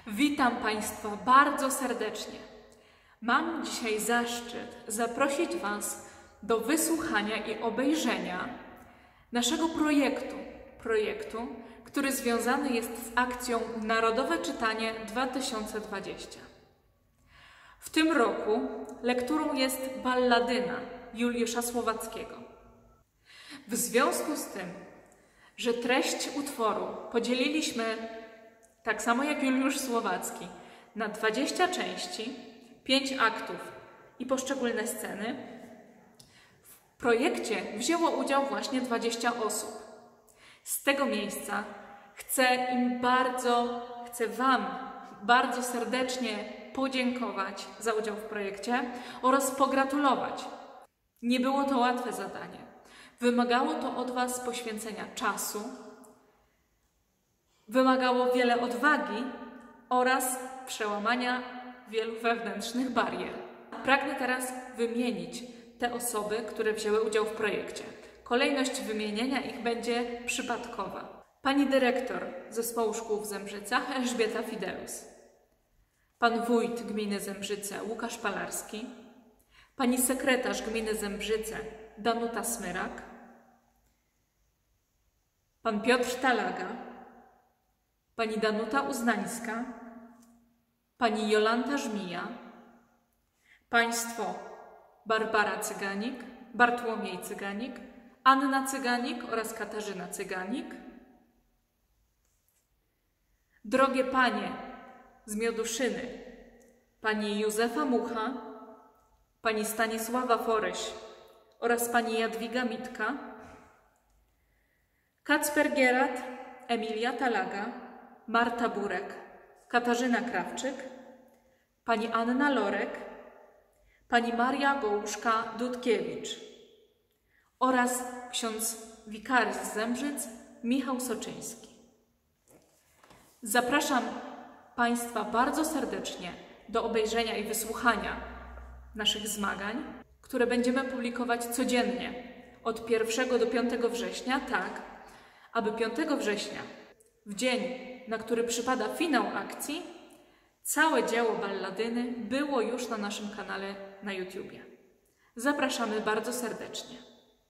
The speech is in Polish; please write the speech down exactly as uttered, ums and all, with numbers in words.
Witam Państwa bardzo serdecznie. Mam dzisiaj zaszczyt zaprosić Was do wysłuchania i obejrzenia naszego projektu, projektu, który związany jest z akcją Narodowe Czytanie dwa tysiące dwadzieścia. W tym roku lekturą jest Balladyna Juliusza Słowackiego. W związku z tym, że treść utworu podzieliliśmy, tak samo jak Juliusz Słowacki, na dwadzieścia części, pięć aktów i poszczególne sceny, w projekcie wzięło udział właśnie dwadzieścia osób. Z tego miejsca chcę im bardzo, chcę Wam bardzo serdecznie podziękować za udział w projekcie oraz pogratulować. Nie było to łatwe zadanie. Wymagało to od Was poświęcenia czasu, wymagało wiele odwagi oraz przełamania wielu wewnętrznych barier. Pragnę teraz wymienić te osoby, które wzięły udział w projekcie. Kolejność wymienienia ich będzie przypadkowa. Pani dyrektor Zespołu Szkół w Zembrzycach Elżbieta Fidelus. Pan wójt gminy Zembrzyce Łukasz Palarski. Pani sekretarz gminy Zembrzyce Danuta Smyrak. Pan Piotr Talaga. Pani Danuta Uznańska. Pani Jolanta Żmija. Państwo Barbara Cyganik, Bartłomiej Cyganik, Anna Cyganik oraz Katarzyna Cyganik. Drogie Panie z Mioduszyny, Pani Józefa Mucha, Pani Stanisława Foryś oraz Pani Jadwiga Mitka. Kacper Gierat, Emilia Talaga, Marta Burek, Katarzyna Krawczyk, Pani Anna Lorek, Pani Maria Gołuszka-Dudkiewicz oraz ksiądz wikary z Zembrzyc Michał Soczyński. Zapraszam Państwa bardzo serdecznie do obejrzenia i wysłuchania naszych zmagań, które będziemy publikować codziennie od pierwszego do piątego września, tak aby piątego września, w dzień, na który przypada finał akcji, całe dzieło Balladyny było już na naszym kanale na YouTubie. Zapraszamy bardzo serdecznie.